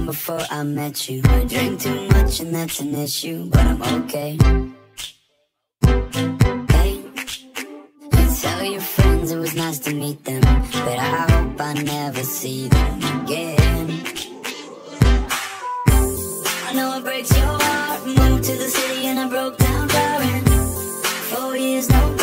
before I met you. I drink too much and that's an issue, but I'm okay. Hey, tell your friends it was nice to meet them, but I hope I never see them again. I know it breaks your heart. Moved to the city and I broke down crying. 4 years, no